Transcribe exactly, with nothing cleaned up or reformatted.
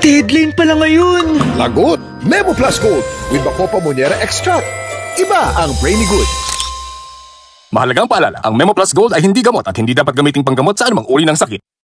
Deadline pala ngayon. Lagot! Memo Plus Gold with Bacopa Monnieri Extract. Iba ang brainy good. Mahalagang paalala, ang Memo Plus Gold ay hindi gamot at hindi dapat gamitin panggamot sa anumang uri ng sakit.